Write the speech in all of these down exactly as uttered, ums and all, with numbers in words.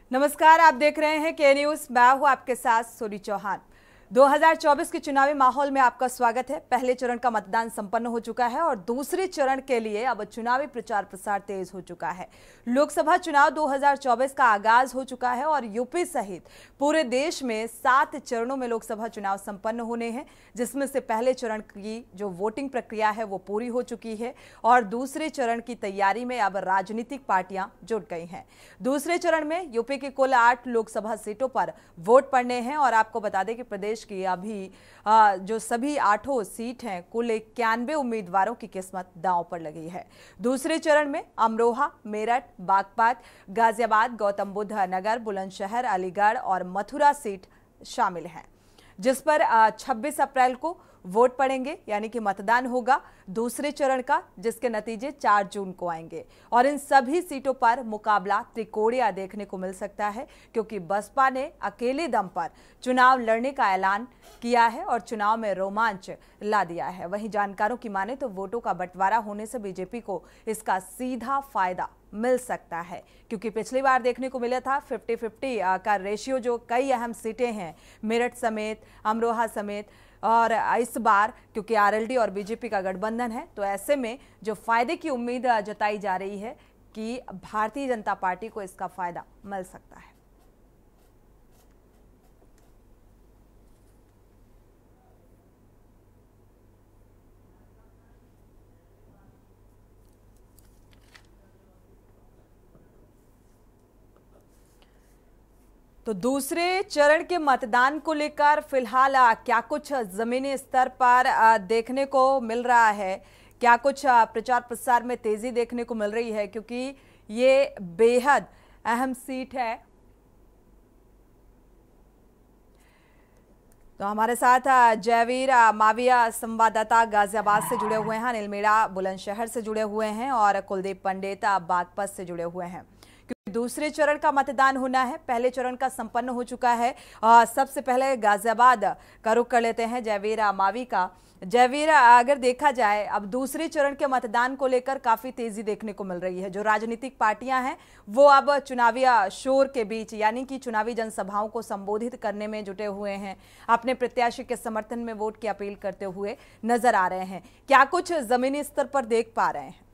नमस्कार, आप देख रहे हैं के न्यूज। मैं हूं आपके साथ सोनी चौहान। दो हज़ार चौबीस के चुनावी माहौल में आपका स्वागत है। पहले चरण का मतदान संपन्न हो चुका है और दूसरे चरण के लिए अब चुनावी प्रचार प्रसार तेज हो चुका है। लोकसभा चुनाव दो हज़ार चौबीस का आगाज हो चुका है और यूपी सहित पूरे देश में सात चरणों में लोकसभा चुनाव संपन्न होने हैं, जिसमें से पहले चरण की जो वोटिंग प्रक्रिया है वो पूरी हो चुकी है और दूसरे चरण की तैयारी में अब राजनीतिक पार्टियां जुट गई हैं। दूसरे चरण में यूपी की कुल आठ लोकसभा सीटों पर वोट पड़ने हैं और आपको बता दें कि प्रदेश की अभी जो सभी आठों सीट हैं, कुल इक्यानवे उम्मीदवारों की किस्मत दांव पर लगी है। दूसरे चरण में अमरोहा, मेरठ, बागपत, गाजियाबाद, गौतम बुद्ध नगर, बुलंदशहर, अलीगढ़ और मथुरा सीट शामिल हैं, जिस पर छब्बीस अप्रैल को वोट पड़ेंगे, यानी कि मतदान होगा दूसरे चरण का, जिसके नतीजे चार जून को आएंगे। और इन सभी सीटों पर मुकाबला त्रिकोणीय देखने को मिल सकता है, क्योंकि बसपा ने अकेले दम पर चुनाव लड़ने का ऐलान किया है और चुनाव में रोमांच ला दिया है। वहीं जानकारों की माने तो वोटों का बंटवारा होने से बीजेपी को इसका सीधा फायदा मिल सकता है, क्योंकि पिछली बार देखने को मिला था फिफ्टी फिफ्टी का रेशियो, जो कई अहम सीटें हैं मेरठ समेत, अमरोहा समेत। और इस बार क्योंकि आरएलडी और बीजेपी का गठबंधन है, तो ऐसे में जो फायदे की उम्मीद जताई जा रही है कि भारतीय जनता पार्टी को इसका फायदा मिल सकता है। तो दूसरे चरण के मतदान को लेकर फिलहाल क्या कुछ जमीनी स्तर पर देखने को मिल रहा है, क्या कुछ प्रचार प्रसार में तेजी देखने को मिल रही है, क्योंकि ये बेहद अहम सीट है। तो हमारे साथ जयवीर माविया संवाददाता गाजियाबाद से जुड़े हुए हैं, अनिल मीणा बुलंदशहर से जुड़े हुए हैं और कुलदीप पंडित बागपत से जुड़े हुए हैं। दूसरे चरण का मतदान होना है, पहले चरण का संपन्न हो चुका है। आ, सबसे पहले गाजियाबाद का रुख कर लेते हैं जयवीर मावी का। जयवीर, अगर देखा जाए अब दूसरे चरण के मतदान को लेकर काफी तेजी देखने को मिल रही है। जो राजनीतिक पार्टियां हैं वो अब चुनावी शोर के बीच, यानी कि चुनावी जनसभाओं को संबोधित करने में जुटे हुए हैं, अपने प्रत्याशी के समर्थन में वोट की अपील करते हुए नजर आ रहे हैं। क्या कुछ जमीनी स्तर पर देख पा रहे हैं?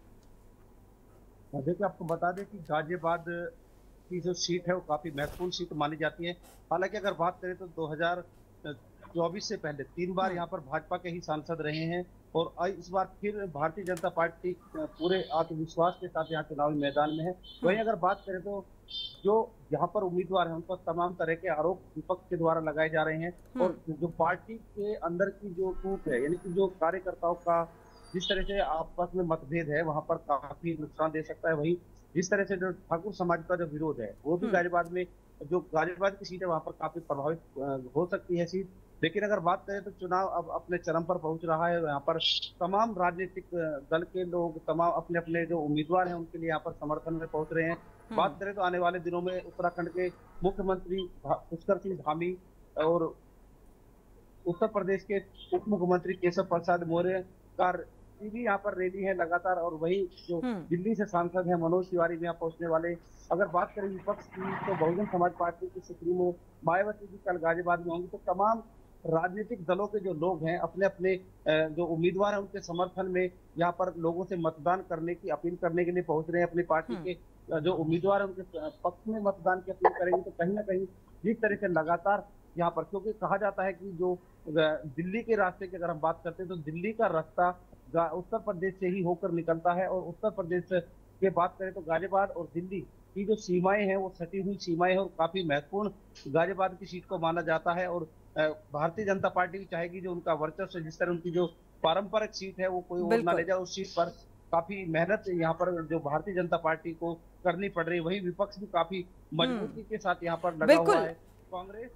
देखिए, आपको बता दें कि गाजियाबाद की जो सीट है वो काफी महत्वपूर्ण सीट मानी जाती है। हालांकि अगर बात करें तो दो हज़ार चौबीस से पहले तीन बार यहाँ पर भाजपा के ही सांसद रहे हैं और इस बार फिर भारतीय जनता पार्टी पूरे आत्मविश्वास के साथ यहाँ चुनावी मैदान में है। वहीं अगर बात करें तो जो यहाँ पर उम्मीदवार हैं उन पर तमाम तरह के आरोप विपक्ष के द्वारा लगाए जा रहे हैं और जो पार्टी के अंदर की जो टूट है, यानी कि जो कार्यकर्ताओं का जिस तरह से आपस में मतभेद है वहां पर काफी नुकसान दे सकता है। वही जिस तरह से जो ठाकुर समाज का जो विरोध है वो भी गाजियाबाद में, जो गाजियाबाद की सीट है वहां पर काफी प्रभावित हो सकती है सीट। लेकिन अगर बात करें तो चुनाव अब अपने चरम पर पहुंच रहा है। यहाँ पर तमाम राजनीतिक दल के लोग, तमाम अपने अपने जो उम्मीदवार हैं उनके लिए यहाँ पर समर्थन में पहुंच रहे हैं। बात करें तो आने वाले दिनों में उत्तराखंड के मुख्यमंत्री पुष्कर सिंह धामी और उत्तर प्रदेश के उप मुख्यमंत्री केशव प्रसाद मौर्य का भी यहाँ पर रैली है लगातार। और वही जो दिल्ली से सांसद है मनोज तिवारी भी यहाँ पहुंचने वाले। अगर बात करें विपक्ष की तो बहुजन समाज पार्टी की सुप्रीमो मायावती जी कल गाजियाबाद में होंगी। तो तमाम राजनीतिक दलों के जो लोग हैं अपने अपने जो उम्मीदवार हैं उनके समर्थन में यहाँ पर लोगों से मतदान करने की अपील करने के लिए पहुंच रहे हैं। अपनी पार्टी के जो उम्मीदवार है उनके पक्ष में मतदान की अपील करेंगे। तो कहीं ना कहीं जिस तरह से लगातार यहाँ पर, क्योंकि कहा जाता है कि जो दिल्ली के रास्ते की अगर हम बात करते हैं तो दिल्ली का रास्ता उत्तर प्रदेश से ही होकर निकलता है और उत्तर प्रदेश के बात करें तो गाजियाबाद और दिल्ली की जो सीमाएं हैं वो सटी हुई सीमाएं हैं और काफी महत्वपूर्ण गाजियाबाद की सीट को माना जाता है। और भारतीय जनता पार्टी भी चाहेगी जो उनका वर्चस्व, जिस तरह उनकी जो पारंपरिक सीट है वो कोई और ना ले जाए, उस सीट पर काफी मेहनत यहाँ पर जो भारतीय जनता पार्टी को करनी पड़ रही है। वही विपक्ष भी काफी मजबूती के साथ यहाँ पर लगा हुआ है। कांग्रेस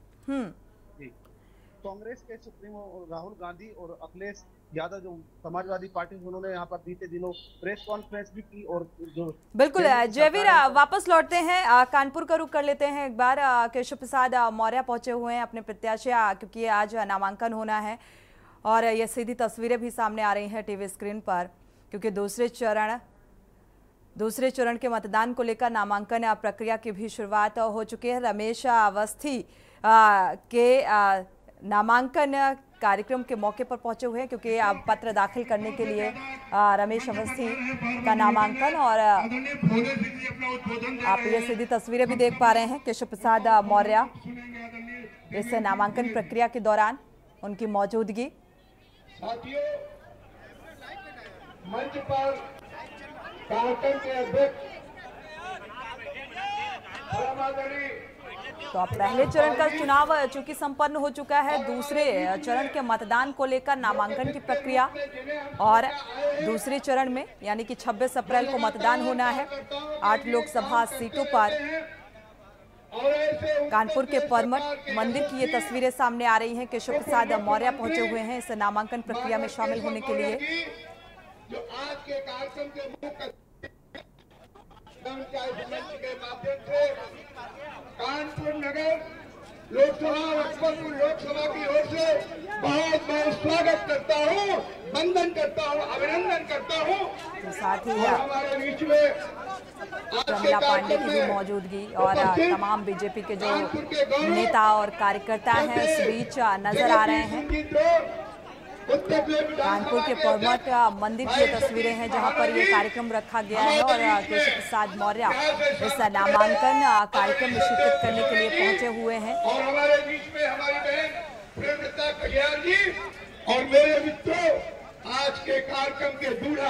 जी कांग्रेस के सुप्रीमो राहुल गांधी और अखिलेश यादव जो समाजवादी पार्टी, उन्होंने यहाँ पर बीते दिनों प्रेस कॉन्फ्रेंस भी की। और जो बिल्कुल जयवीर, वापस लौटते हैं, कानपुर का रुख कर लेते हैं एक बार। केशव प्रसाद मौर्य पहुंचे हुए हैं अपने प्रत्याशी, क्योंकि आज नामांकन होना है और ये सीधी तस्वीरें भी सामने आ रही हैं टीवी स्क्रीन पर, क्योंकि दूसरे चरण दूसरे चरण के मतदान को लेकर नामांकन प्रक्रिया की भी शुरुआत हो चुकी है। रमेश अवस्थी के नामांकन कार्यक्रम के मौके पर पहुंचे हुए हैं, क्योंकि अब पत्र दाखिल करने के लिए रमेश अवस्थी का नामांकन, और आप ये सीधी तस्वीरें भी देख पा रहे हैं केशव प्रसाद मौर्य इस नामांकन प्रक्रिया के दौरान उनकी मौजूदगी। मंच पर कार्यक्रम के अध्यक्ष तो अब पहले चरण का चुनाव चूंकि संपन्न हो चुका है, दूसरे चरण के मतदान को लेकर नामांकन की प्रक्रिया, और दूसरे चरण में यानी कि छब्बीस अप्रैल को मतदान होना है। आठ लोकसभा सीटों पर कानपुर के परमट मंदिर की ये तस्वीरें सामने आ रही हैं। केशव प्रसाद मौर्य पहुंचे हुए हैं इस नामांकन प्रक्रिया में शामिल होने के लिए। जो आज के कार्यक्रम के मुख्य के माध्यम से कानपुर नगर लोकसभा अकबरपुर लोकसभा की ओर से बहुत बहुत स्वागत करता हूँ, वंदन करता हूँ, अभिनंदन करता हूँ। तो साथ ही हमारे बीच में प्रमिला पांडे की भी मौजूदगी और तमाम बीजेपी के जो नेता और कार्यकर्ता हैं इस बीच नजर आ रहे हैं। कानपुर के परमट मंदिर की तस्वीरें हैं जहां पर ये कार्यक्रम रखा गया है, और केशव प्रसाद मौर्य इस नामांकन कार्यक्रम में शिरकत करने के लिए पहुंचे हुए हैं। और हमारे बीच में हमारी बहन प्रेमलता कटियार जी और मेरे मित्रों, आज के कार्यक्रम के दूल्हा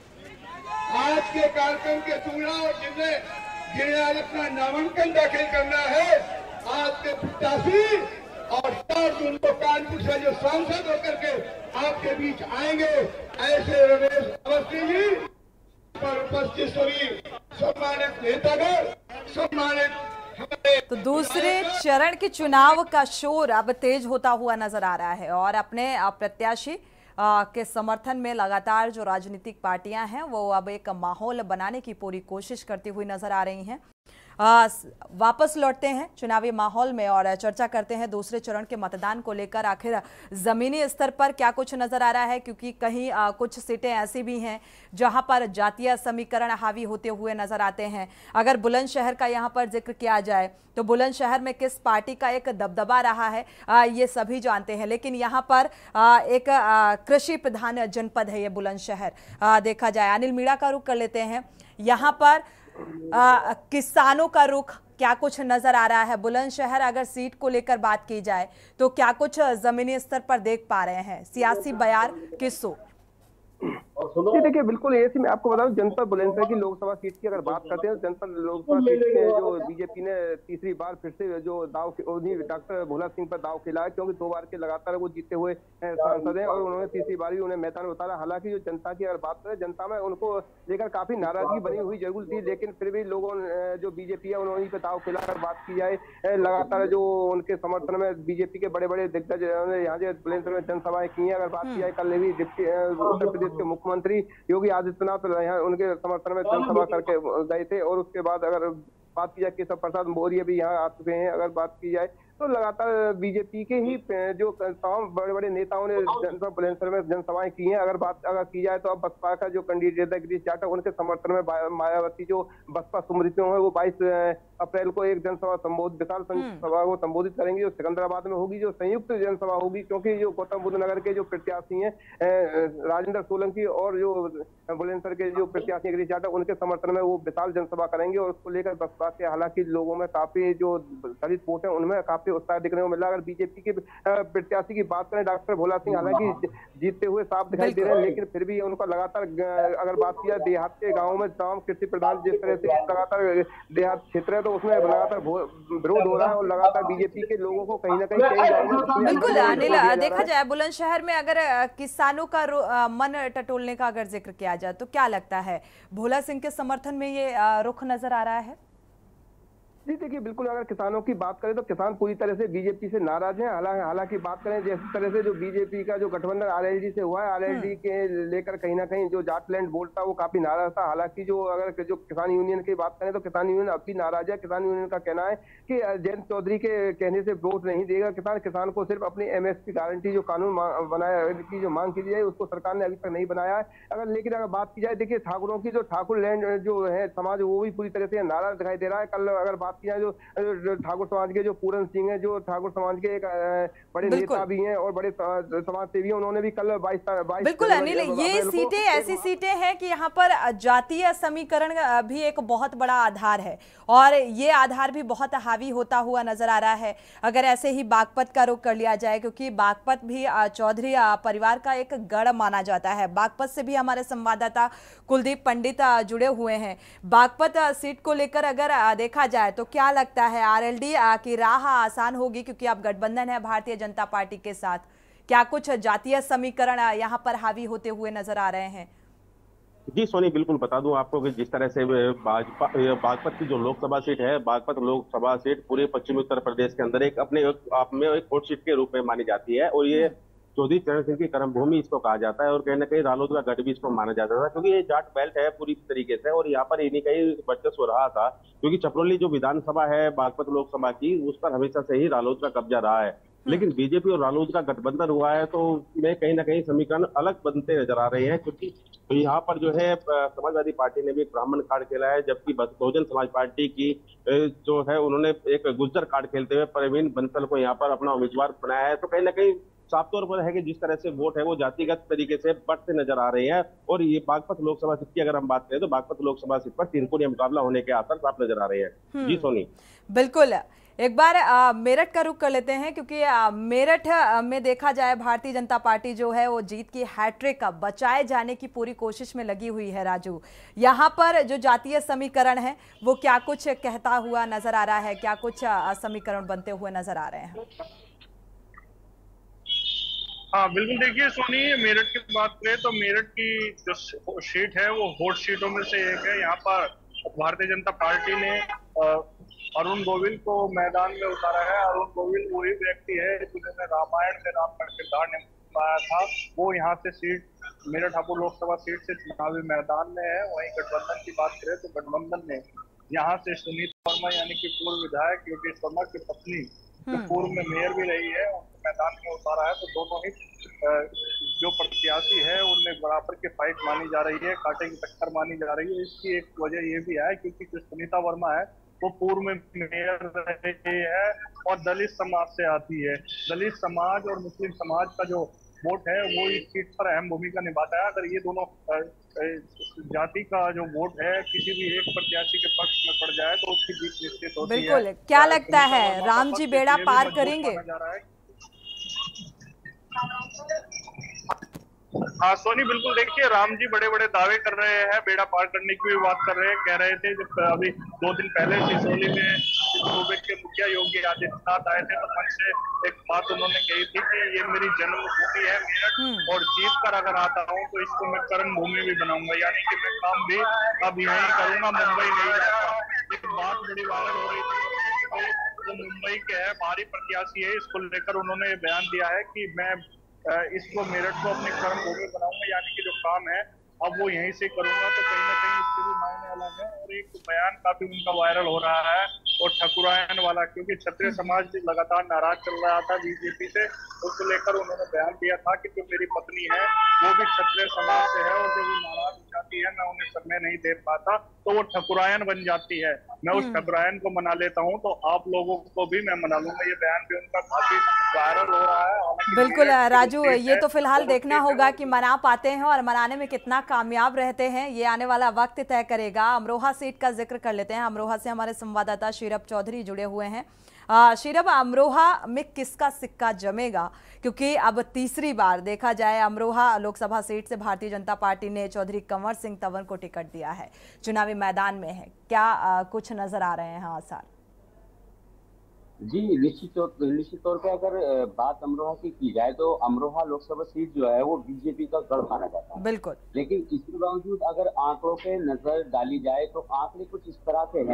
आज के कार्यक्रम के दूल्हा और जिन्हें जिन्हें आज अपना नामांकन दाखिल करना है, आज के प्रत्याशी और चार जून को कानपुर से जो सांसद होकर के आपके बीच आएंगे, ऐसे रमेश अवस्थी जी पर उपस्थित सभी सम्मानित नेतागण, सम्मानित हमारे। तो दूसरे चरण के चुनाव का शोर अब तेज होता हुआ नजर आ रहा है, और अपने प्रत्याशी के समर्थन में लगातार जो राजनीतिक पार्टियां हैं वो अब एक माहौल बनाने की पूरी कोशिश करती हुई नजर आ रही हैं। आ, वापस लौटते हैं चुनावी माहौल में और चर्चा करते हैं दूसरे चरण के मतदान को लेकर। आखिर जमीनी स्तर पर क्या कुछ नजर आ रहा है, क्योंकि कहीं आ, कुछ सीटें ऐसी भी हैं जहां पर जातीय समीकरण हावी होते हुए नजर आते हैं। अगर बुलंदशहर का यहां पर जिक्र किया जाए तो बुलंदशहर में किस पार्टी का एक दबदबा रहा है आ, ये सभी जानते हैं, लेकिन यहाँ पर आ, एक कृषि प्रधान जनपद है ये बुलंदशहर। देखा जाए, अनिल मीणा का रुख कर लेते हैं। यहाँ पर आ, किसानों का रुख क्या कुछ नजर आ रहा है? बुलंदशहर अगर सीट को लेकर बात की जाए तो क्या कुछ जमीनी स्तर पर देख पा रहे हैं? सियासी बयार किसो? जी देखिए, बिल्कुल ऐसी मैं आपको बताऊं, जनपद बुलंदशहर की लोकसभा सीट की अगर बात करते हैं, जनपद लोकसभा सीट के जो बीजेपी ने तीसरी बार फिर से जो दाव डॉक्टर भोला सिंह पर दाव खेला है, क्योंकि दो बार के लगातार वो जीते हुए सांसद हैं और उन्होंने तीसरी बार भी उन्हें मैदान में उतारा। हालांकि जो जनता की अगर बात करें, जनता में उनको लेकर काफी नाराजगी बनी हुई जरूर थी, लेकिन फिर भी लोगों जो बीजेपी है उन्होंने पे दाव खेला। अगर बात की जाए, लगातार जो उनके समर्थन में बीजेपी के बड़े बड़े दिग्गज यहाँ से बुलंदशहर में जनसभाएं की हैं। अगर बात की जाए, कल भी उत्तर प्रदेश के मुख्यमंत्री योगी आदित्यनाथ यहाँ उनके समर्थन में जनसभा करके गए थे, और उसके बाद अगर बात की जाए केशव प्रसाद मौर्य भी यहाँ आ चुके हैं। अगर बात की जाए तो लगातार बीजेपी के ही जो तमाम बड़े बड़े नेताओं ने जनपद बुलंदशहर में जनसभाएं की हैं। अगर बात अगर की जाए तो अब बसपा का जो कैंडिडेट है गिरीश जाटव, उनके समर्थन में मायावती जो बसपा सुमृतियों है वो बाईस अप्रैल को एक जनसभा संबोधित विशाल सभा को संबोधित करेंगे, जो सिकंदराबाद में होगी, जो संयुक्त जनसभा होगी, क्योंकि जो गौतम बुद्ध नगर के जो प्रत्याशी हैं राजेंद्र सोलंकी और जो बुलंदशहर के जो प्रत्याशी गिरीश जाटव, उनके समर्थन में वो विशाल जनसभा करेंगे। और उसको लेकर बसपा के हालांकि लोगों में काफी जो दलित वोट है उनमें काफी उत्साह दिखने को मिला। अगर बीजेपी के प्रत्याशी की बात करें, डॉक्टर भोला सिंह हालांकि जीतते हुए साफ दिखाई दे रहे हैं, लेकिन फिर भी उनका लगातार अगर बात की जाए देहात के गाँव में तमाम कृषि प्रधान जिस तरह से लगातार देहात क्षेत्र है तो उसमें लगातार विरोध हो रहा है, और लगातार बीजेपी के लोगों को कहीं ना कहीं बिल्कुल अनिल, देखा जाए बुलंदशहर में अगर किसानों का मन टटोलने का अगर जिक्र किया जाए तो क्या लगता है, भोला सिंह के समर्थन में ये रुख नजर आ रहा है? जी देखिए बिल्कुल अगर किसानों की बात करें तो किसान पूरी तरह से बीजेपी से नाराज हैं। हालांकि हालांकि बात करें जिस तरह से जो बीजेपी का जो गठबंधन आरएलडी से हुआ है, आरएलडी के लेकर कहीं ना कहीं जो जाटलैंड बोर्ड था वो काफी नाराज था। हालांकि जो अगर जो किसान यूनियन की बात करें तो किसान यूनियन अब भी नाराज है। किसान यूनियन का कहना है कि जयंत चौधरी के कहने से वोट नहीं देगा किसान। किसान को सिर्फ अपनी एमएसपी गारंटी जो कानून बनाया की जो मांग की जाए उसको सरकार ने अभी तक नहीं बनाया है। अगर लेकिन अगर बात की जाए देखिए ठाकुरों की जो ठाकुर लैंड जो है समाज वो भी पूरी तरह से नाराज दिखाई दे रहा है। कल अगर बात की जाए जो ठाकुर समाज के जो पूरन सिंह है जो ठाकुर समाज के एक बड़े नेता भी हैं और बड़े समाज सेवी हैं, उन्होंने भी कल बाईस बाईस बिल्कुल अनिल, ये सीटें ऐसी सीटें हैं कि यहाँ पर जातीय समीकरण भी एक बहुत बड़ा आधार है और ये आधार भी बहुत हावी होता हुआ नजर आ रहा है। अगर ऐसे ही बागपत का रुख कर लिया जाए, क्योंकि बागपत भी चौधरी परिवार का एक गढ़ माना जाता है। बागपत से भी हमारे संवाददाता कुलदीप पंडित जुड़े हुए हैं। बागपत सीट को लेकर अगर देखा जाए तो क्या लगता है, आरएलडी की राह आसान होगी क्योंकि अब गठबंधन है भारतीय जनता पार्टी के साथ? क्या कुछ जातीय समीकरण यहाँ पर हावी होते हुए नजर आ रहे हैं? जी सोनी, बिल्कुल बता दूं आपको कि जिस तरह से भाजपा बागपत की जो लोकसभा सीट है, बागपत लोकसभा सीट पूरे पश्चिमी उत्तर प्रदेश के अंदर एक अपने आप में एक हॉट सीट के रूप में मानी जाती है और ये चौधरी चरण सिंह की कर्मभूमि इसको कहा जाता है और कहीं ना कहीं रालोद का गढ़ भी इसको माना जाता था क्योंकि ये जाट बेल्ट है पूरी तरीके से और यहाँ पर इन्हीं का ही वर्चस्व रहा था क्योंकि छपरौली जो विधानसभा है बागपत लोकसभा की उस पर हमेशा से ही रालोद का कब्जा रहा है। लेकिन बीजेपी और रालोद का गठबंधन हुआ है तो में कहीं ना कहीं समीकरण अलग बनते नजर आ रहे हैं क्योंकि यहाँ पर जो है समाजवादी पार्टी ने भी ब्राह्मण कार्ड खेला है जबकि बहुजन समाज पार्टी की जो है उन्होंने एक गुज्जर कार्ड खेलते हुए प्रवीण बंसल को यहाँ पर अपना उम्मीदवार बनाया है। तो कहीं ना कहीं साफ तौर पर है कि जिस तरह से वोट है वो जातिगत तरीके से बढ़ते नजर आ रहे हैं और ये बागपत लोकसभा सीट की अगर हम बात करें तो बागपत लोकसभा सीट पर तीन कोणीय मुकाबला होने के आसार साफ नजर आ रहे हैं। जी सोनी, बिल्कुल। एक बार आ, मेरठ का रुख कर लेते हैं क्योंकि आ, मेरठ में देखा जाए भारतीय जनता पार्टी जो है वो जीत की हैट्रिक बचाए जाने की पूरी कोशिश में लगी हुई है। राजू, यहाँ पर जो जातीय समीकरण है वो क्या कुछ कहता हुआ नजर आ रहा है, क्या कुछ समीकरण बनते हुए नजर आ रहे हैं? हाँ बिल्कुल, देखिए सोनी, मेरठ की बात करें तो मेरठ की जो सीट है वो हॉट सीटों में से एक है। यहाँ पर भारतीय जनता पार्टी ने अरुण गोविल को मैदान में उतारा है। अरुण गोविल वही व्यक्ति है जिन्होंने रामायण में राम का किरदार निभाया था। वो यहाँ से सीट मेरठ हापुड़ लोकसभा सीट से चुनावी मैदान में है। वहीं गठबंधन की बात करें तो गठबंधन ने यहाँ से सुनीता वर्मा यानी कि पूर्व विधायक योगेश वर्मा की पत्नी जो पूर्व में मेयर भी रही है उनको मैदान में उतारा है। तो दोनों ही जो प्रत्याशी है उनमें बराबर की फाइट मानी जा रही है, कांटे की टक्कर मानी जा रही है। इसकी एक वजह ये भी है क्योंकि जो सुनीता वर्मा है वो पूर्व में मेयर रही है और दलित समाज से आती है। दलित समाज और मुस्लिम समाज का जो वोट है वो इस सीट पर अहम भूमिका निभाता है। अगर ये दोनों जाति का जो वोट है किसी भी एक प्रत्याशी के पक्ष में पड़ जाए तो उसकी जीत निश्चित होती है। बिल्कुल, क्या लगता है राम जी बेड़ा पार करेंगे? हाँ सोनी, बिल्कुल, देखिए राम जी बड़े बड़े दावे कर रहे हैं, बेड़ा पार करने की भी बात कर रहे हैं। कह रहे थे जब अभी दो दिन पहले सिसोली में सूबे के मुखिया योगी आदित्यनाथ आए थे तो मन से एक बात उन्होंने कही थी कि ये मेरी जन्मभूमि है मेरठ और जीत कर अगर आता हूँ तो इसको मैं कर्म भूमि भी बनाऊंगा, यानी कि मैं काम भी अब यहीं करूंगा, मुंबई नहीं जाऊंगा। एक बात बड़ी वायरल हो रही थी, वो मुंबई के है, भारी प्रत्याशी है, इसको लेकर उन्होंने बयान दिया है कि मैं इसको मेरठ को अपनी कर्म भूमि बनाऊंगा, यानी कि जो काम है अब वो यहीं से करूंगा। तो कहीं ना कहीं इसके भी मायने अलग है और एक बयान काफी उनका वायरल हो रहा है और ठकुरायन वाला, क्योंकि क्षत्रिय समाज लगातार नाराज चल रहा था बीजेपी से, उसको लेकर उन्होंने बयान दिया था कि जो मेरी पत्नी है वो भी क्षत्रिय समाज से है और जो भी नाराज हो जाती है, मैं उन्हें समय नहीं दे पाता तो वो ठकुरायन बन जाती है, मैं उस ठकुरायन को मना लेता हूँ तो आप लोगों को भी मैं मना लूंगा। ये बयान भी उनका काफी वायरल हो रहा है। बिल्कुल राजू, ये तो फिलहाल देखना होगा कि मना पाते हैं और मनाने में कितना कामयाब रहते हैं, ये आने वाला वक्त तय करेगा। अमरोहा सीट का जिक्र कर लेते हैं। अमरोहा से हमारे संवाददाता शीरब चौधरी जुड़े हुए हैं। शीरब, अमरोहा में किसका सिक्का जमेगा, क्योंकि अब तीसरी बार देखा जाए अमरोहा लोकसभा सीट से भारतीय जनता पार्टी ने चौधरी कंवर सिंह तंवर को टिकट दिया है, चुनावी मैदान में है, क्या आ, कुछ नजर आ रहे हैं आसार? जी निश्चित तौर निश्चित तौर पर अगर बात अमरोहा की की जाए तो अमरोहा लोकसभा सीट जो है वो बीजेपी का गढ़ माना जाता है। बिल्कुल, लेकिन इसके बावजूद अगर आंकड़ों पे नजर डाली जाए तो आंकड़े कुछ इस तरह से हैं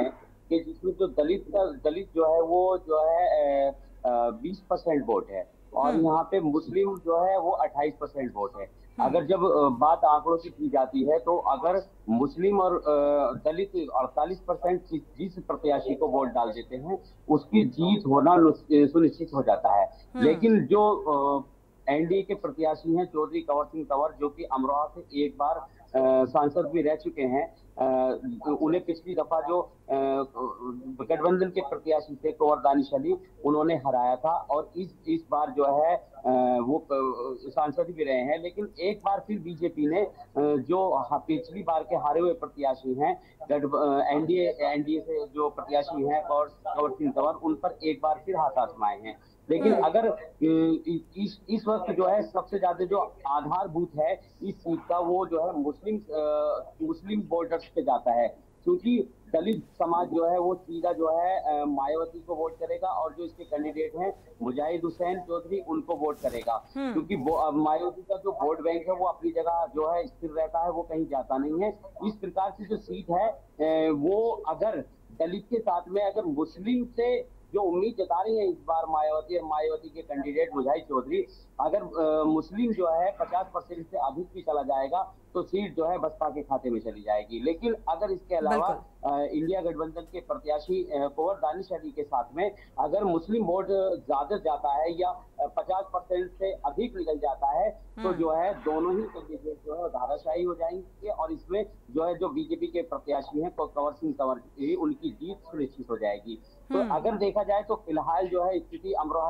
कि जिसमें जो दलित का दलित जो है वो जो है बीस परसेंट वोट है और यहाँ पे मुस्लिम जो है वो अट्ठाईस परसेंट वोट है। अगर जब अ, बात आंकड़ों की की जाती है तो अगर मुस्लिम और अ, दलित अड़तालीस परसेंट जिस प्रत्याशी को वोट डाल देते हैं उसकी जीत होना सुनिश्चित हो जाता है। लेकिन जो एनडीए के प्रत्याशी हैं चौधरी कंवर सिंह तंवर, जो कि अमरोहा से एक बार सांसद भी रह चुके हैं, उन्हें पिछली दफा जो गठबंधन के प्रत्याशी थे कुंवर दानिश अली, उन्होंने हराया था और इस इस बार जो है वो सांसद भी रहे हैं। लेकिन एक बार फिर बीजेपी ने जो पिछली बार के हारे हुए प्रत्याशी हैं एनडीए एनडीए से जो प्रत्याशी हैं कंवर सिंह तंवर, उन पर एक बार फिर हाथ आजमाए हैं। लेकिन अगर इस इस वक्त जो है सबसे ज्यादा जो आधारभूत है इस सीट का वो जो है मुस्लिम मुस्लिम वोटर्स पे जाता है, क्योंकि दलित समाज जो है वो सीधा जो है मायावती को वोट करेगा और जो इसके कैंडिडेट हैं मुजाहिद हुसैन चौधरी उनको वोट करेगा, क्योंकि मायावती का जो वोट बैंक है वो अपनी जगह जो है स्थिर रहता है, वो कहीं जाता नहीं है। इस प्रकार की जो सीट है वो अगर दलित के साथ में अगर मुस्लिम से जो उम्मीद जता रही है इस बार मायावती और मायावती के कैंडिडेट मुजाहिद चौधरी, अगर आ, मुस्लिम जो है पचास परसेंट से अधिक भी चला जाएगा तो सीट जो है बसपा के खाते में चली जाएगी। लेकिन अगर इसके अलावा आ, इंडिया गठबंधन के प्रत्याशी कुंवर दानिश अली के साथ में अगर मुस्लिम वोट ज्यादा जाता है या पचास परसेंट से अधिक निकल जाता है तो जो है दोनों ही कैंडिडेट जो है धाराशाही हो जाएंगे और इसमें जो है जो बीजेपी के प्रत्याशी हैं कंवर सिंह तंवर उनकी जीत सुनिश्चित हो जाएगी। तो अगर देखा जाए तो फिलहाल जो है स्थिति अमरोहा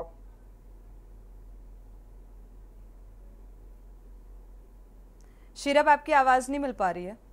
शीरब आपकी आवाज नहीं मिल पा रही है।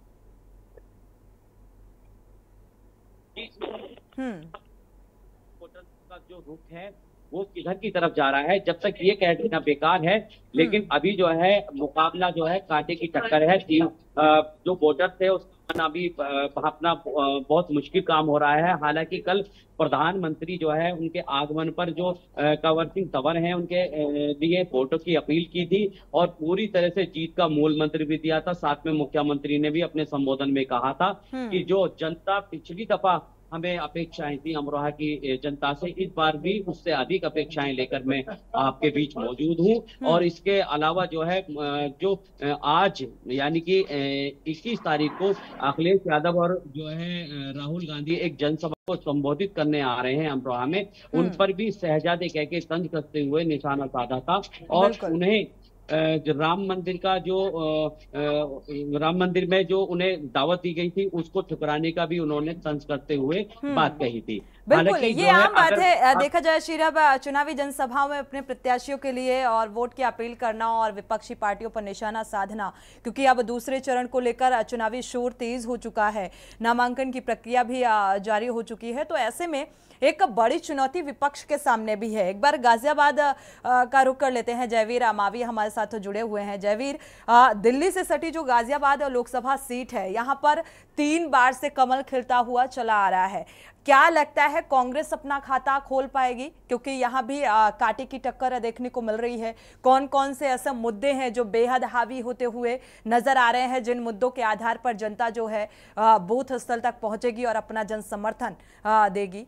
हम्म का जो रुख है वो किधर की तरफ जा रहा है, जब तक ये कह देना बेकार है। लेकिन अभी जो है मुकाबला जो है कांटे की टक्कर है। तीन जो वोटर थे उसका अभी भापना बहुत मुश्किल काम हो रहा है। हालांकि कल प्रधानमंत्री जो है उनके आगमन पर जो कंवर सिंह तंवर हैं उनके लिए वोटों की अपील की थी और पूरी तरह से जीत का मूल मंत्र भी दिया था। साथ में मुख्यमंत्री ने भी अपने संबोधन में कहा था कि जो जनता पिछली दफा हमें अपेक्षाएं थी अमरोहा की जनता से, इस बार भी उससे अधिक अपेक्षाएं लेकर मैं आपके बीच मौजूद हूं। और इसके अलावा जो है जो आज यानी कि इक्कीस तारीख को अखिलेश यादव और जो है राहुल गांधी एक जनसभा को संबोधित करने आ रहे हैं अमरोहा में, उन पर भी शहजादे कह के तंज कसते हुए निशाना साधा था और उन्हें राम मंदिर का जो राम मंदिर में जो उन्हें दावत दी गई थी उसको ठुकराने का भी उन्होंने तंज करते हुए बात कही थी। बिल्कुल ये आम बात है। देखा जाए शीरब, चुनावी जनसभाओं में अपने प्रत्याशियों के लिए और वोट की अपील करना और विपक्षी पार्टियों पर निशाना साधना, क्योंकि अब दूसरे चरण को लेकर चुनावी शोर तेज हो चुका है, नामांकन की प्रक्रिया भी जारी हो चुकी है। तो ऐसे में एक बड़ी चुनौती विपक्ष के सामने भी है। एक बार गाजियाबाद का रुख कर लेते हैं। जयवीर अमावी हमारे साथ जुड़े हुए हैं। जयवीर, दिल्ली से सटी जो गाजियाबाद लोकसभा सीट है, यहां पर तीन बार से कमल खिलता हुआ चला आ रहा है। क्या लगता है कांग्रेस अपना खाता खोल पाएगी? क्योंकि यहाँ भी कांटे की टक्कर देखने को मिल रही है। कौन कौन से ऐसे मुद्दे हैं जो बेहद हावी होते हुए नजर आ रहे हैं, जिन मुद्दों के आधार पर जनता जो है बूथ स्थल तक पहुंचेगी और अपना जन समर्थन देगी?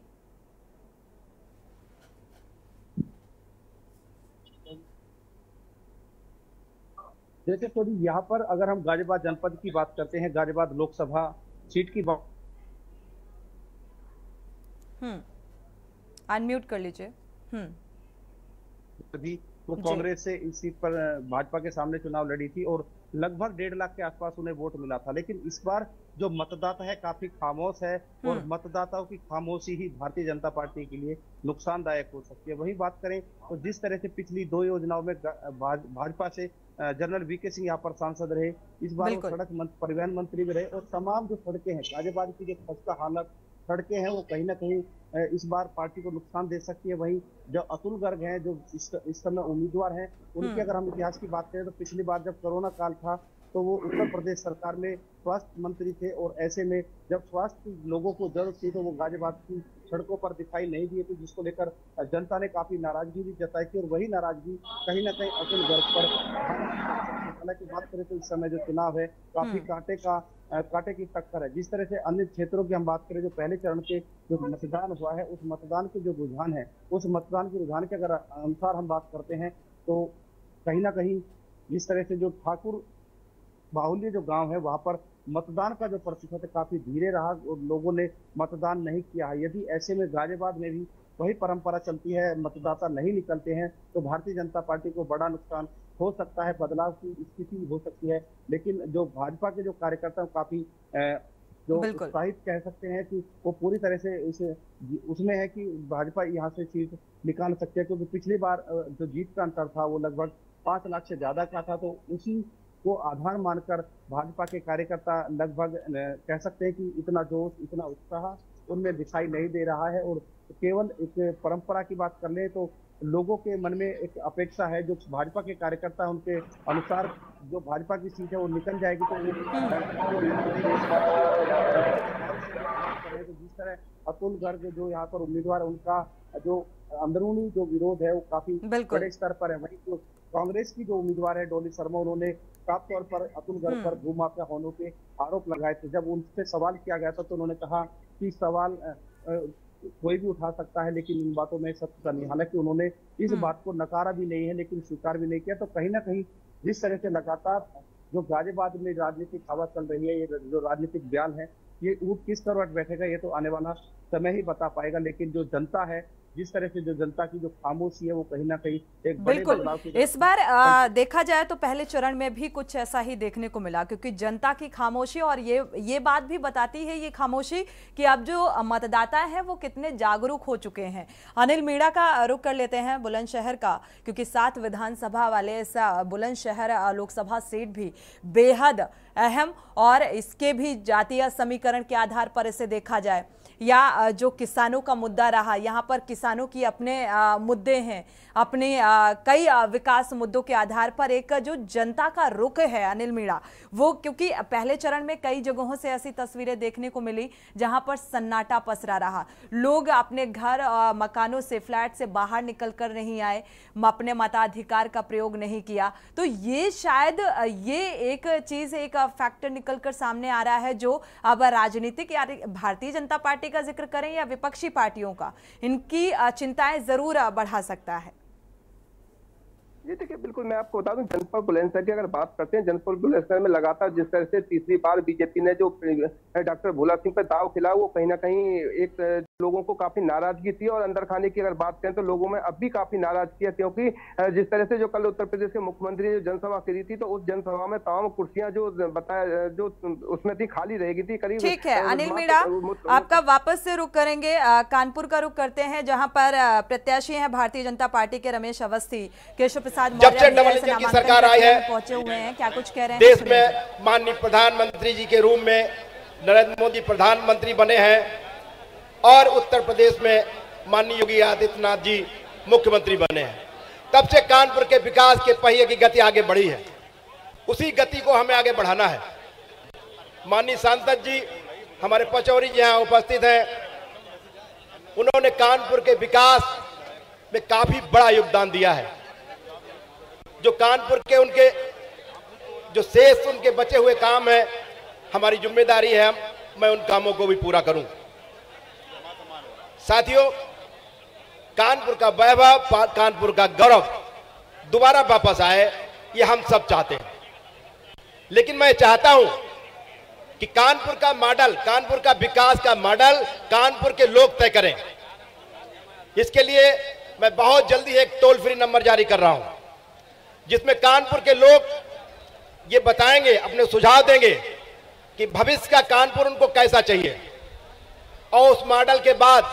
जैसे थोड़ी यहाँ पर अगर हम गाजियाबाद जनपद की बात करते हैं, गाजियाबाद लोकसभा सीट की बात, हम्म अनम्यूट कर लीजिए। हम्म अभी वो कांग्रेस से इस सीट पर भाजपा के सामने चुनाव लड़ी थी और लगभग डेढ़ लाख के आसपास उन्हें वोट मिला था। लेकिन इस बार जो मतदाता है काफी खामोश है और मतदाताओं की खामोशी ही भारतीय जनता पार्टी के लिए नुकसानदायक हो सकती है। वही बात करें तो जिस तरह से पिछली दो योजनाओं में भाजपा से जनरल वीके सिंह यहाँ पर सांसद रहे, इस बार वो सड़क परिवहन मंत्री भी रहे और तमाम जो सड़कें हैं गाजियाबाद की जो खस्ता हालत सड़कें हैं वो कहीं ना कहीं इस बार पार्टी को नुकसान दे सकती है। वहीं जो अतुल गर्ग हैं जो इस, इस समय उम्मीदवार हैं, उनकी अगर हम इतिहास की बात करें तो पिछली बार जब कोरोना काल था तो वो उत्तर प्रदेश सरकार में स्वास्थ्य मंत्री थे, और ऐसे में जब स्वास्थ्य लोगों को जरूरत थी तो वो गाजियाबाद की सड़कों पर दिखाई नहीं दिए थे, जिसको लेकर जनता ने काफी नाराजगी भी जताई थी। और वही नाराजगी कहीं ना कहीं अतुल गर्ग पर, हालांकि बात करें तो इस समय जो चुनाव है काफी कांटे का कांटे की टक्कर है। जिस तरह से अन्य क्षेत्रों की हम बात करें, जो पहले चरण के जो मतदान हुआ है, उस मतदान के जो रुझान है, उस मतदान के रुझान के अगर अनुसार हम बात करते हैं तो कहीं ना कहीं जिस तरह से जो ठाकुर बाहुल्य जो गांव है वहां पर मतदान का जो प्रतिशत काफी धीरे रहा और लोगों ने मतदान नहीं किया है। यदि ऐसे में गाजियाबाद में भी वही परंपरा चलती है, मतदाता नहीं निकलते हैं, तो भारतीय जनता पार्टी को बड़ा नुकसान हो सकता है, बदलाव की स्थिति हो सकती है। लेकिन जो भाजपा के जो कार्यकर्ता काफी जो उत्साहित कह सकते हैं कि वो पूरी तरह से इस उसमें है कि भाजपा यहाँ से सीट निकाल सकते हैं, क्योंकि पिछली बार जो जीत का अंतर था वो लगभग पांच लाख से ज्यादा का था। तो उसी को आधार मानकर भाजपा के कार्यकर्ता लगभग कह सकते हैं कि इतना जोश, इतना उत्साह उनमें दिखाई नहीं दे रहा है। और केवल एक परंपरा की बात कर ले तो लोगों के मन में एक अपेक्षा है, जो भाजपा के कार्यकर्ता उनके अनुसार जो भाजपा की सीट है वो निकल जाएगी तो जिस तरह अतुल गर्ग जो यहाँ पर उम्मीदवार, उनका जो अंदरूनी जो विरोध है वो काफी बड़े स्तर पर है। वहीं जो कांग्रेस की जो उम्मीदवार है डॉली शर्मा, उन्होंने साफ तौर पर अतुल गर्ग पर भूमाफिया होने के आरोप लगाए थे। जब उनसे सवाल किया गया था तो उन्होंने कहा कि सवाल कोई भी उठा सकता है, लेकिन इन बातों में सत्य नहीं। हालांकि उन्होंने इस बात को नकारा भी नहीं है, लेकिन स्वीकार भी नहीं किया। तो कहीं ना कहीं जिस तरह से लगातार जो गाजियाबाद में राजनीतिक हवा चल रही है, ये जो राजनीतिक बयान है, ये ऊँट किस करवट बैठेगा ये तो आने वाला समय ही बता पाएगा। लेकिन जो जनता है, जिस तरह से जो जनता की जो खामोशी है वो कहीं ना कहीं एक बड़े बदलाव की इस बार आ, देखा जाए तो पहले चरण में भी कुछ ऐसा ही देखने को मिला, क्योंकि जनता की खामोशी, और ये ये बात भी बताती है ये खामोशी कि अब जो मतदाता हैं वो कितने जागरूक हो चुके हैं। अनिल मीणा का रुख कर लेते हैं बुलंदशहर का, क्योंकि सात विधानसभा वाले इस बुलंदशहर लोकसभा सीट भी बेहद अहम, और इसके भी जातीय समीकरण के आधार पर इसे देखा जाए या जो किसानों का मुद्दा रहा, यहाँ पर किसानों की अपने आ, मुद्दे हैं, अपने आ, कई आ, विकास मुद्दों के आधार पर एक जो जनता का रुख है अनिल मीणा, वो क्योंकि पहले चरण में कई जगहों से ऐसी तस्वीरें देखने को मिली जहां पर सन्नाटा पसरा रहा, लोग अपने घर आ, मकानों से, फ्लैट से बाहर निकल कर नहीं आए, अपने मताधिकार का प्रयोग नहीं किया। तो ये शायद ये एक चीज, एक फैक्टर निकल कर सामने आ रहा है जो अब राजनीतिक या भारतीय जनता पार्टी का जिक्र करें या विपक्षी पार्टियों का, इनकी चिंताएं जरूर बढ़ा सकता है। ये देखिए, बिल्कुल मैं आपको बता दूं, जनपद बुलंदशहर की अगर बात करते हैं, जनपद बुलंदशहर में लगातार जिस तरह से तीसरी बार बीजेपी ने जो डॉक्टर भोला सिंह पर दाव खिला, वो कहीं ना कहीं एक लोगों को काफी नाराजगी थी। और अंदर खाने की अगर बात करें तो लोगों में अब भी काफी नाराजगी है, क्योंकि जिस तरह से जो कल उत्तर प्रदेश के मुख्यमंत्री ने जनसभा करी थी, तो उस जनसभा में तमाम कुर्सियां जो बताया जो उसमें थी खाली रहेगी थी करीब। ठीक है अनिल मीणा, आपका वापस से रुख करेंगे, कानपुर का रुख करते हैं, जहां पर प्रत्याशी हैं भारतीय जनता पार्टी के रमेश अवस्थी, केशव जब से डबल इंजन की सरकार आई है पहुंचे हुए हैं, क्या कुछ कह रहे हैं? देश में माननीय प्रधानमंत्री जी के रूप में नरेंद्र मोदी प्रधानमंत्री बने हैं और उत्तर प्रदेश में माननीय योगी आदित्यनाथ जी मुख्यमंत्री बने हैं। तब से कानपुर के विकास के पहिए की गति आगे बढ़ी है, उसी गति को हमें आगे बढ़ाना है। माननीय सांसद जी हमारे पचौरी जी यहाँ उपस्थित हैं, उन्होंने कानपुर के विकास में काफी बड़ा योगदान दिया है। जो कानपुर के उनके जो शेष उनके बचे हुए काम है, हमारी जिम्मेदारी है मैं उन कामों को भी पूरा करूं। साथियों, कानपुर का वैभव, कानपुर का गौरव दोबारा वापस आए, ये हम सब चाहते हैं। लेकिन मैं चाहता हूं कि कानपुर का मॉडल, कानपुर का विकास का मॉडल कानपुर के लोग तय करें। इसके लिए मैं बहुत जल्दी एक टोल फ्री नंबर जारी कर रहा हूं, जिसमें कानपुर के लोग ये बताएंगे, अपने सुझाव देंगे कि भविष्य का कानपुर उनको कैसा चाहिए। और उस मॉडल के बाद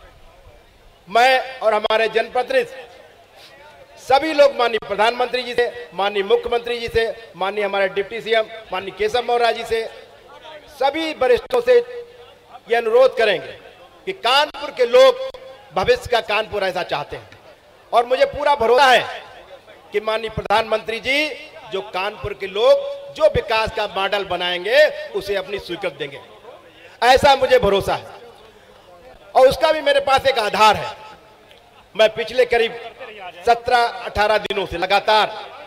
मैं और हमारे जनप्रतिनिधि सभी लोग माननीय प्रधानमंत्री जी से, माननीय मुख्यमंत्री जी से, माननीय हमारे डिप्टी सीएम माननीय केशव मौर्य जी से, सभी वरिष्ठों से ये अनुरोध करेंगे कि कानपुर के लोग भविष्य का कानपुर ऐसा चाहते हैं। और मुझे पूरा भरोसा है कि माननीय प्रधानमंत्री जी जो कानपुर के लोग जो विकास का मॉडल बनाएंगे उसे अपनी स्वीकृति देंगे, ऐसा मुझे भरोसा है। और उसका भी मेरे पास एक आधार है। मैं पिछले करीब सत्रह अठारह दिनों से लगातार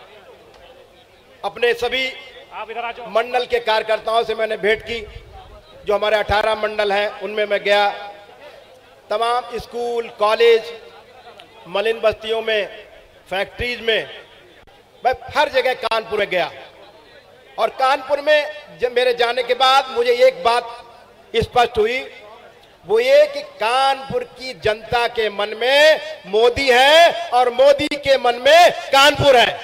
अपने सभी मंडल के कार्यकर्ताओं से मैंने भेंट की। जो हमारे अठारह मंडल हैं उनमें मैं गया, तमाम स्कूल कॉलेज मलिन बस्तियों में फैक्ट्रीज में, मैं हर जगह कानपुर में गया। और कानपुर में जब मेरे जाने के बाद मुझे एक बात स्पष्ट हुई, वो ये कि कानपुर की जनता के मन में मोदी है और मोदी के मन में कानपुर है।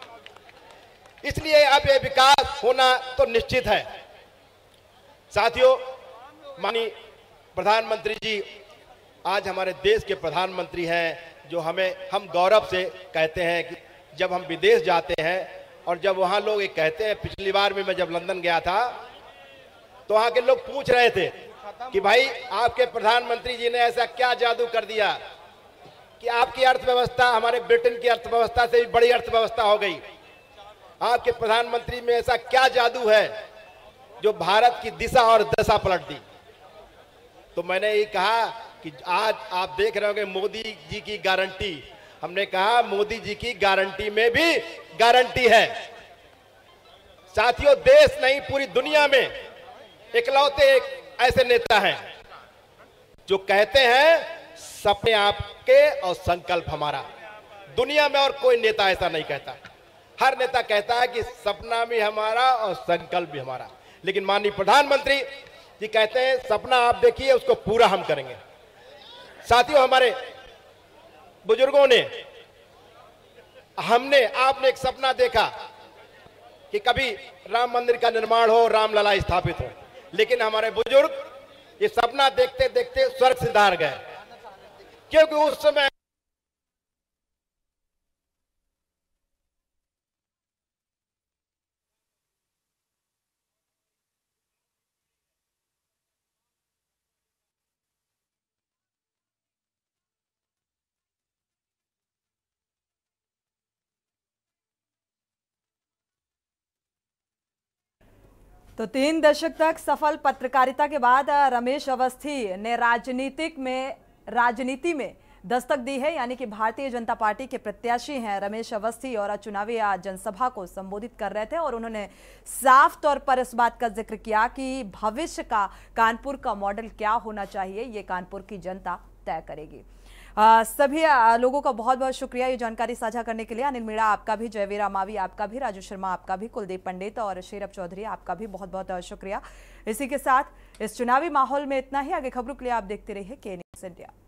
इसलिए अब ये विकास होना तो निश्चित है। साथियों, माननीय प्रधानमंत्री जी आज हमारे देश के प्रधानमंत्री हैं, जो हमें हम गौरव से कहते हैं कि जब हम विदेश जाते हैं और जब वहां लोग ये कहते हैं, पिछली बार में मैं जब लंदन गया था तो वहां के लोग पूछ रहे थे कि भाई आपके प्रधानमंत्री जी ने ऐसा क्या जादू कर दिया कि आपकी अर्थव्यवस्था हमारे ब्रिटेन की अर्थव्यवस्था से भी बड़ी अर्थव्यवस्था हो गई। आपके प्रधानमंत्री में ऐसा क्या जादू है जो भारत की दिशा और दशा पलट दी। तो मैंने ये कहा कि आज आप देख रहे होंगे मोदी जी की गारंटी। हमने कहा मोदी जी की गारंटी में भी गारंटी है। साथियों, देश नहीं पूरी दुनिया में इकलौते एक ऐसे नेता हैं जो कहते हैं सपने आपके और संकल्प हमारा। दुनिया में और कोई नेता ऐसा नहीं कहता। हर नेता कहता है कि सपना भी हमारा और संकल्प भी हमारा, लेकिन माननीय प्रधानमंत्री जी कहते हैं सपना आप देखिए, उसको पूरा हम करेंगे। साथियों, हमारे बुजुर्गों ने, हमने, आपने एक सपना देखा कि कभी राम मंदिर का निर्माण हो, रामलला स्थापित हो, लेकिन हमारे बुजुर्ग ये सपना देखते देखते स्वर्ग सिधार गए, क्योंकि उस समय तो तीन दशक तक सफल पत्रकारिता के बाद रमेश अवस्थी ने राजनीतिक में राजनीति में दस्तक दी है, यानी कि भारतीय जनता पार्टी के प्रत्याशी हैं रमेश अवस्थी और चुनावी जनसभा को संबोधित कर रहे थे और उन्होंने साफ तौर पर इस बात का जिक्र किया कि भविष्य का कानपुर का मॉडल क्या होना चाहिए, ये कानपुर की जनता तय करेगी। आ, सभी आ, लोगों का बहुत बहुत शुक्रिया ये जानकारी साझा करने के लिए। अनिल मीणा आपका भी, जयवीरा मावी आपका भी, राजू शर्मा आपका भी, कुलदीप पंडित और शेरब चौधरी आपका भी बहुत बहुत शुक्रिया। इसी के साथ इस चुनावी माहौल में इतना ही। आगे खबरों के लिए आप देखते रहिए के न्यूज़ इंडिया।